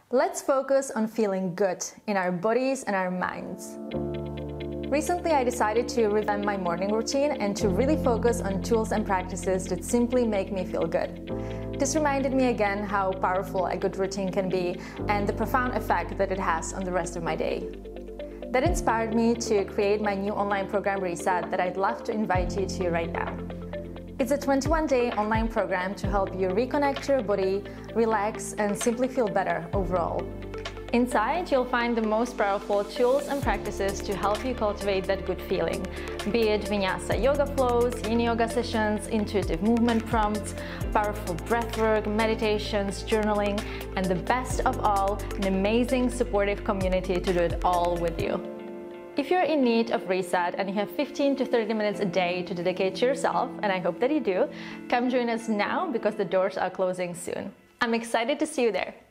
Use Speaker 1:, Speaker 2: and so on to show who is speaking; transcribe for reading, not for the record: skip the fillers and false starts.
Speaker 1: Let's focus on feeling good in our bodies and our minds. Recently, I decided to revamp my morning routine and to really focus on tools and practices that simply make me feel good. This reminded me again how powerful a good routine can be and the profound effect that it has on the rest of my day. That inspired me to create my new online program Reset that I'd love to invite you to right now. It's a 21-day online program to help you reconnect to your body, relax, and simply feel better overall. Inside, you'll find the most powerful tools and practices to help you cultivate that good feeling, be it vinyasa yoga flows, yin yoga sessions, intuitive movement prompts, powerful breathwork, meditations, journaling, and the best of all, an amazing supportive community to do it all with you. If you're in need of reset and you have 15 to 30 minutes a day to dedicate to yourself, and I hope that you do, come join us now because the doors are closing soon. I'm excited to see you there.